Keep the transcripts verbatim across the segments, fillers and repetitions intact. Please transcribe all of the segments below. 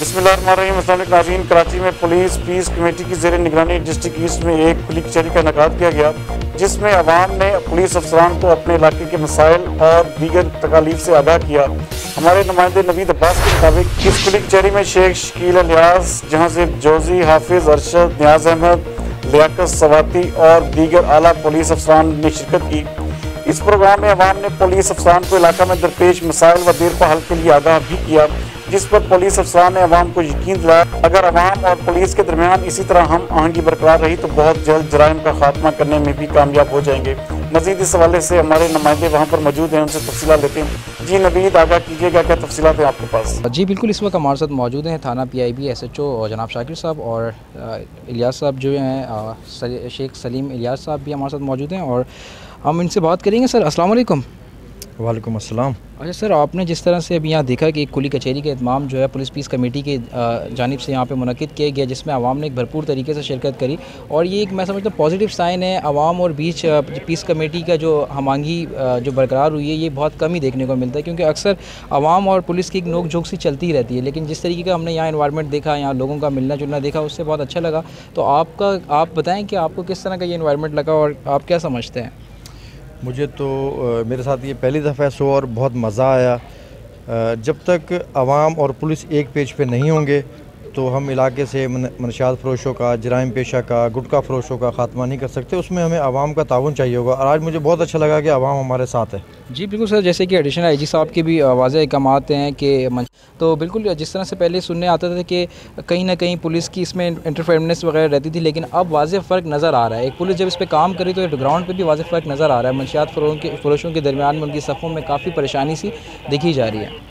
بسم اللہ الرحمن الرحیم۔ السلام علیکم ناظرین، کراچی میں پولیس پیس کمیٹی کی زیر نگرانی ڈسٹرکٹ ایسٹ میں ایک کھلی کچہری کا انعقاد کیا گیا، جس میں عوام نے پولیس افسران کو اپنے علاقے کے مسائل اور دیگر تکالیف سے آگاہ کیا۔ ہمارے نمائندے نوید عباس کے مطابق اس کھلی کچہری میں شیخ شکیل الیاس، جہاں سے جوزی، حافظ ارشد، نیاز احمد، لیاقت سواتی اور دیگر اعلیٰ پولیس افسران نے شرکت کی۔ اس پروگرام میں عوام نے پولیس افسران کو علاقہ میں درپیش مسائل و دیرپا حل کے لیے آگاہ بھی کیا، جس پر پولیس افسران نے عوام کو یقین دلایا اگر عوام اور پولیس کے درمیان اسی طرح ہم آہنگی برقرار رہی تو بہت جلد جرائم کا خاتمہ کرنے میں بھی کامیاب ہو جائیں گے۔ مزید اس حوالے سے ہمارے نمائندے وہاں پر موجود ہیں، ان سے تفصیلات لیتے ہیں۔ جی نوید، آگاہ کیجیے گا، کیا تفصیلات ہیں آپ کے پاس؟ جی بالکل، اس وقت ہمارے ساتھ موجود ہیں تھانہ P I B S H O جناب شاکر صاحب، اور الیاس صاحب جو ہیں، شیخ سلیم الیاس صاحب بھی ہمارے ساتھ موجود ہیں، اور ہم ان سے بات کریں گے۔ سر السلام علیکم۔ وعلیکم السلام۔ اچھا سر، آپ نے جس طرح سے ابھی یہاں دیکھا کہ ایک کھلی کچہری کا اہتمام جو ہے پولیس پیس کمیٹی کی جانب سے یہاں پہ منعقد کیا گیا، جس میں عوام نے ایک بھرپور طریقے سے شرکت کری، اور یہ ایک میں سمجھتا ہوں پازیٹیو سائن ہے عوام اور بیچ پیس کمیٹی کا جو ہم آہنگی جو برقرار ہوئی ہے، یہ بہت کم ہی دیکھنے کو ملتا ہے، کیونکہ اکثر عوام اور پولیس کی ایک نوک جھوک سی چلتی رہتی ہے، لیکن جس طریقے کا ہم نے یہاں انوائرمنٹ دیکھا، یہاں لوگوں کا ملنا جلنا دیکھا، اس سے بہت اچھا لگا۔ تو آپ کا آپ بتائیں کہ آپ کو کس طرح کا یہ انوائرمنٹ لگا اور آپ کیا سمجھتے ہیں؟ مجھے تو میرے ساتھ یہ پہلی دفعہ سو اور بہت مزہ آیا۔ جب تک عوام اور پولیس ایک پیج پہ نہیں ہوں گے تو ہم علاقے سے منشیات فروشوں کا، جرائم پیشہ کا، گٹکا فروشوں کا خاتمہ نہیں کر سکتے۔ اس میں ہمیں عوام کا تعاون چاہیے ہوگا، اور آج مجھے بہت اچھا لگا کہ عوام ہمارے ساتھ ہے۔ جی بالکل سر، جیسے کہ ایڈیشنل آئی جی صاحب کے بھی واضح احکامات ہیں کہ تو بالکل جس طرح سے پہلے سننے آتا تھا کہ کہیں نہ کہیں پولیس کی اس میں انٹرفیئرنس وغیرہ رہتی تھی، لیکن اب واضح فرق نظر آ رہا ہے۔ ایک پولیس جب اس پہ کام کری تو گراؤنڈ پہ بھی واضح فرق نظر آ رہا ہے۔ منشیات فروشوں کے فروشوں کے درمیان میں ان کی صفوں میں کافی پریشانی سی دیکھی جا رہی ہے۔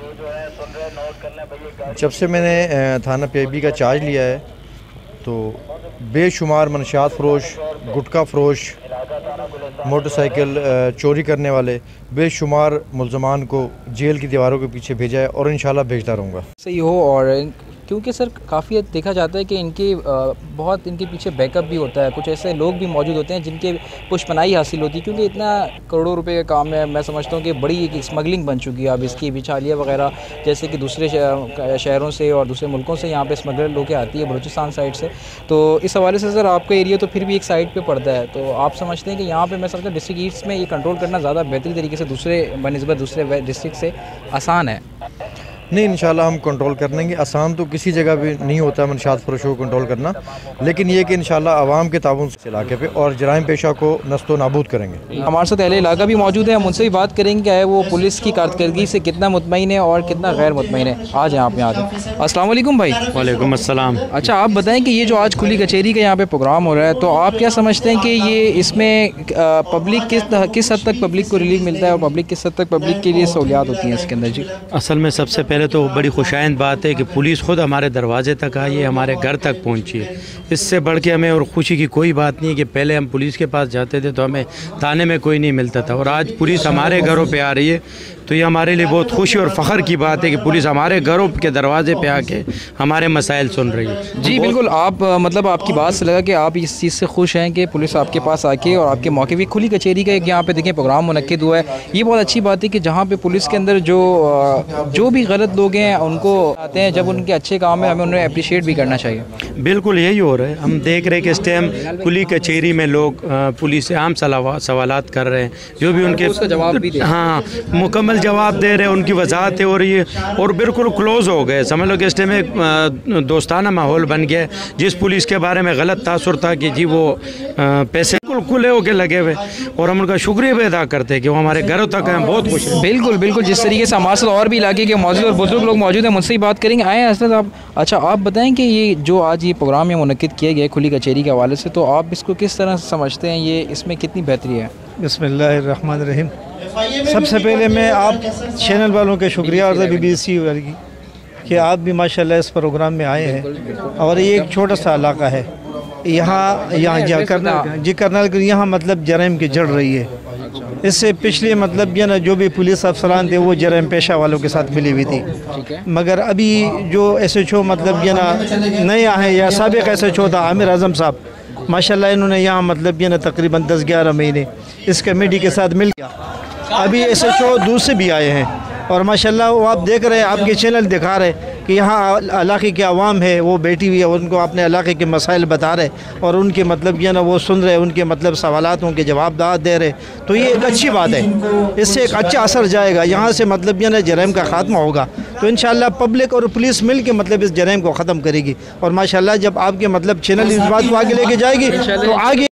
جب سے میں نے تھانہ پی آئی بی کا چارج لیا ہے تو بے شمار منشیات فروش، گٹکا فروش، موٹر سائیکل چوری کرنے والے، بے شمار ملزمان کو جیل کی دیواروں کے پیچھے بھیجا ہے، اور انشاءاللہ بھیجتا رہوں گا۔ صحیح ہو، اور کیونکہ سر کافی دیکھا جاتا ہے کہ ان کے بہت ان کے پیچھے بیک اپ بھی ہوتا ہے، کچھ ایسے لوگ بھی موجود ہوتے ہیں جن کے پش پناہی حاصل ہوتی ہے، کیونکہ اتنا کروڑوں روپے کا کام ہے۔ میں سمجھتا ہوں کہ بڑی ایک اسمگلنگ بن چکی ہے اب اس کی بھی، چالیہ وغیرہ جیسے کہ دوسرے شہروں سے اور دوسرے ملکوں سے یہاں پہ اسمگلر لو کے آتی ہے، بلوچستان سائڈ سے۔ تو اس حوالے سے سر آپ کا ایریا تو پھر بھی ایک سائڈ پہ پڑتا ہے، تو آپ سمجھتے ہیں کہ یہاں پہ میں سمجھتا ہوں ڈسٹرکٹ ایسٹ میں یہ کنٹرول کرنا زیادہ بہتری طریقے سے دوسرے بنسبت دوسرے ڈسٹرکٹ سے آسان ہے؟ نہیں، انشاءاللہ ہم کنٹرول کر لیں گے۔ آسان تو کسی جگہ بھی نہیں ہوتا منشیات فروشوں کو کنٹرول کرنا، لیکن یہ کہ انشاءاللہ عوام کے تعاون سے علاقے پہ اور جرائم پیشہ کو نست و نابود کریں گے۔ ہمارے ساتھ اہل علاقہ بھی موجود ہیں، ہم ان سے بھی بات کریں گے کہ وہ پولیس کی کارکردگی سے کتنا مطمئن ہے اور کتنا غیر مطمئن ہے۔ آ جائیں آپ یہاں آ السلام علیکم بھائی۔ وعلیکم السلام۔ اچھا آپ بتائیں کہ یہ جو آج کھلی کچہری کا یہاں پہ پروگرام ہو رہا ہے، تو آپ کیا سمجھتے ہیں کہ یہ اس میں پبلک کس کس حد تک پبلک کو ریلیف ملتا ہے اور پبلک کس حد تک پبلک کے لیے سہولیات ہوتی ہیں اس کے اندر؟ جی اصل میں سب سے پہلے تو بڑی خوشائند بات ہے کہ پولیس خود ہمارے دروازے تک آئی ہے، ہمارے گھر تک پہنچی ہے۔ اس سے بڑھ کے ہمیں اور خوشی کی کوئی بات نہیں ہے کہ پہلے ہم پولیس کے پاس جاتے تھے تو ہمیں تانے میں کوئی نہیں ملتا تھا، اور آج پولیس ہمارے گھروں پہ آ رہی ہے، تو یہ ہمارے لیے بہت خوشی اور فخر کی بات ہے کہ پولیس ہمارے گھروں کے دروازے پہ آ کے ہمارے مسائل سن رہی ہے۔ جی بالکل، آپ مطلب آپ کی بات سے لگا کہ آپ اس چیز سے خوش ہیں کہ پولیس آپ کے پاس آ کے اور آپ کے موقع بھی کھلی کچہری کا ایک یہاں پہ دیکھیں پروگرام منعقد ہوا ہے۔ یہ بہت اچھی بات ہے کہ جہاں پہ پولیس کے اندر جو جو بھی غلط لوگ ہیں ان کو آتے ہیں، جب ان کے اچھے کام ہیں ہمیں انہیں اپریشیٹ بھی کرنا چاہیے۔ بالکل یہی ہو رہا ہے، ہم دیکھ رہے ہیں کہ اس ٹائم کھلی کچہری میں لوگ پولیس سے عام سوالات کر رہے ہیں، جو بھی ان کے جواب بھی ہاں مکمل جواب دے رہے ہیں، ان کی وضاحتیں ہو رہی ہے، اور بالکل کلوز ہو گئے۔ سمجھ لو کہ اس ٹائم ایک دوستانہ ماحول بن گیا ہے۔ جس پولیس کے بارے میں غلط تاثر تھا کہ جی وہ پیسے کھلے ہو کے لگے ہوئے، اور ہم ان کا شکریہ بھی ادا کرتے ہیں کہ وہ ہمارے گھروں تک ہیں، بہت خوش ہیں۔ بالکل بالکل، جس طریقے سے ہمارے ساتھ اور بھی علاقے کے موجود اور بزرگ لوگ موجود ہیں، مجھ سے ہی بات کریں گے۔ آئیں حضرت آپ، اچھا آپ بتائیں کہ یہ جو آج یہ پروگرام یہ منعقد کیا گیا کھلی کچہری کے حوالے سے، تو آپ اس کو کس طرح سمجھتے ہیں، یہ اس میں کتنی بہتری ہے؟ بسم اللہ الرحمن الرحیم۔ سب سے پہلے میں آپ چینل والوں کے شکریہ اور بی بی سی والے کی کہ آپ بھی ماشاءاللہ اس پروگرام میں آئے ہیں، اور یہ ایک چھوٹا سا علاقہ ہے یہاں یہاں کرنل جی کرنل یہاں مطلب جرائم کی جڑ رہی ہے۔ اس سے پچھلے مطلب یہ نا جو بھی پولیس افسران تھے وہ جرائم پیشہ والوں کے ساتھ ملی ہوئی تھی، مگر ابھی جو ایس ایچ او مطلب یہ نا نیا ہے یا سابق ایس ایچ او تھا عامر اعظم صاحب، ماشاءاللہ انہوں نے یہاں مطلب یہ نا تقریباً دس گیارہ مہینے اس کمیٹی کے ساتھ مل گیا۔ ابھی ایس ایچ او دوسرے بھی آئے ہیں، اور ماشاءاللہ وہ آپ دیکھ رہے ہیں، آپ کے چینل دکھا رہے کہ یہاں علاقے کے عوام ہے وہ بیٹھی ہوئی ہے، ان کو اپنے علاقے کے مسائل بتا رہے اور ان کے مطلب یہ نا وہ سن رہے، ان کے مطلب سوالاتوں کے جواب دے رہے، تو یہ ایک اچھی بات ہے، اس سے ایک اچھا اثر جائے گا، یہاں سے مطلب یہ نا جرائم کا خاتمہ ہوگا، تو انشاءاللہ پبلک اور پولیس مل کے مطلب اس جرائم کو ختم کرے گی، اور ماشاءاللہ جب آپ کے مطلب چینل اس بات کو آگے لے کے جائے گی تو آگے